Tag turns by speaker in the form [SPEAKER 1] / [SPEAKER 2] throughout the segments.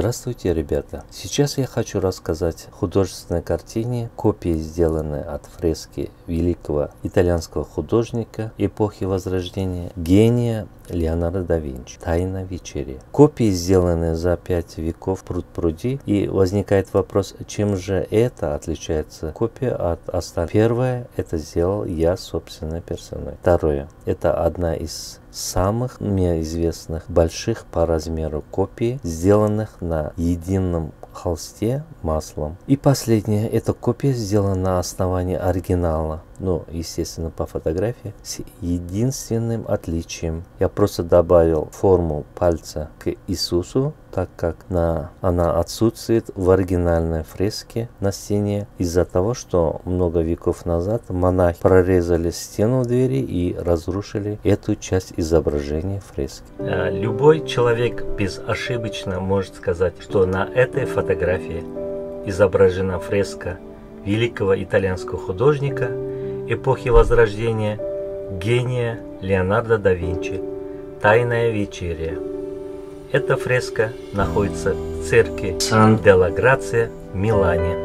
[SPEAKER 1] Здравствуйте, ребята! Сейчас я хочу рассказать о художественной картине, копии, сделанные от фрески великого итальянского художника эпохи Возрождения, гения Леонардо да Винчи «Тайна вечери». Копии, сделанные за 5 веков пруд-пруди, и возникает вопрос, чем же это отличается копия от остальных. Первое, это сделал я собственной персоной. Второе, это одна из самых мне известных больших по размеру копий, сделанных на едином холсте маслом. И последнее, эта копия сделана на основании оригинала, ну, естественно, по фотографии, с единственным отличием. Я просто добавил форму пальца к Иисусу, так как она отсутствует в оригинальной фреске на стене из-за того, что много веков назад монахи прорезали стену двери и разрушили эту часть изображения фрески. Любой человек безошибочно может сказать, что на этой фотографии изображена фреска великого итальянского художника эпохи Возрождения, гения Леонардо да Винчи «Тайная вечеря». Эта фреска находится в церкви Сан-делла-Грация в Милане.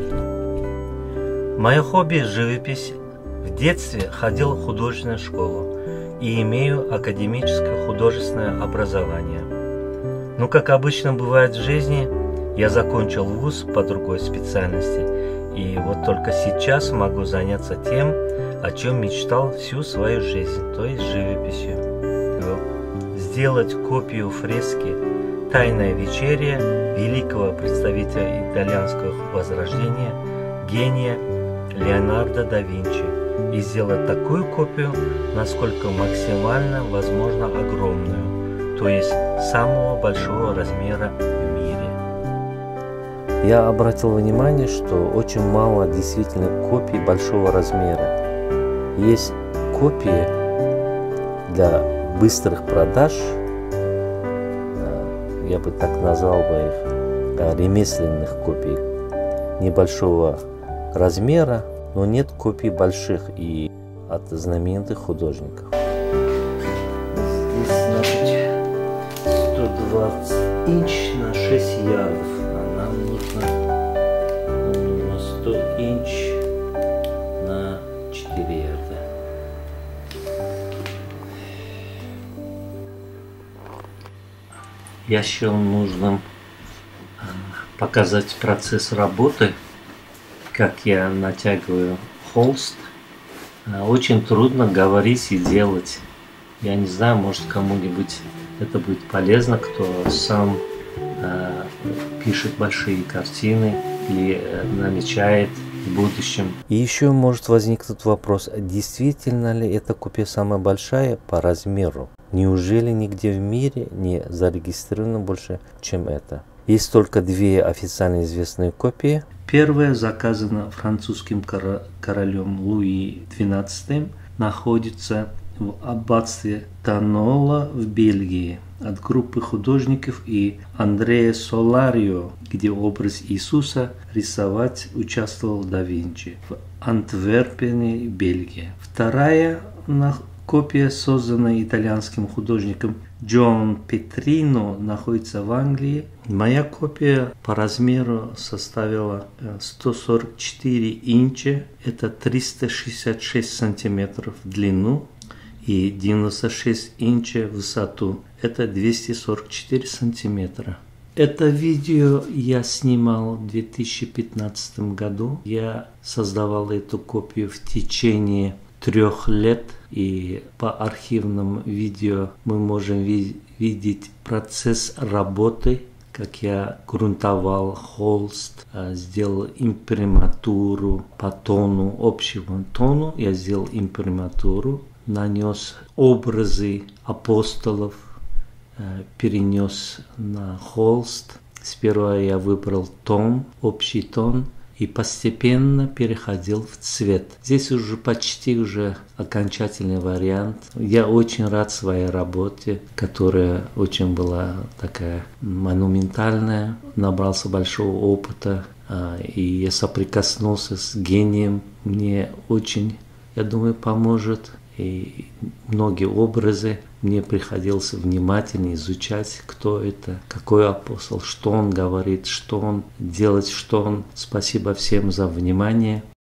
[SPEAKER 1] Мое хобби – живопись. В детстве ходил в художественную школу и имею академическое художественное образование. Но, как обычно бывает в жизни, я закончил вуз по другой специальности, и вот только сейчас могу заняться тем, о чем мечтал всю свою жизнь, то есть живописью. Сделать копию фрески «Тайная вечеря» великого представителя итальянского возрождения, гения Леонардо да Винчи, и сделать такую копию, насколько максимально возможно огромную, то есть самого большого размера в мире. Я обратил внимание, что очень мало действительно копий большого размера. Есть копии для быстрых продаж, я бы так назвал бы их, ремесленных копий небольшого размера, но нет копий больших и от знаменитых художников. Здесь, значит, 120 инч на 6 ярдов, а нам нужно 100 инч на 4 ярда. Я счел нужным показать процесс работы, как я натягиваю холст. Очень трудно говорить и делать. Я не знаю, может, кому-нибудь это будет полезно, кто сам пишет большие картины и намечает в будущем. И еще может возникнуть вопрос, действительно ли эта копия самая большая по размеру? Неужели нигде в мире не зарегистрировано больше, чем это? Есть только две официально известные копии. Первая заказана французским королем Луи XII, находится в аббатстве Танола в Бельгии от группы художников и Андреа Соларио, где образ Иисуса рисовать участвовал да Винчи в Антверпене, Бельгия. Вторая копия, созданная итальянским художником Джон Петрино, находится в Англии. Моя копия по размеру составила 144 инча, это 366 сантиметров в длину, и 96 инча в высоту, это 244 сантиметра. Это видео я снимал в 2015 году. Я создавал эту копию в течение 3 лет, и по архивным видео мы можем видеть процесс работы, как я грунтовал холст, сделал имприматуру по тону, общему тону. Я сделал имприматуру, нанес образы апостолов, перенес на холст. Сперва я выбрал тон, общий тон, и постепенно переходил в цвет. Здесь уже почти окончательный вариант. Я очень рад своей работе, которая очень была такая монументальная, набрался большого опыта, и я соприкоснулся с гением. Мне очень, я думаю, поможет и многие образы мне приходилось внимательно изучать, кто это, какой апостол, что он говорит, что он делает, что он. Спасибо всем за внимание.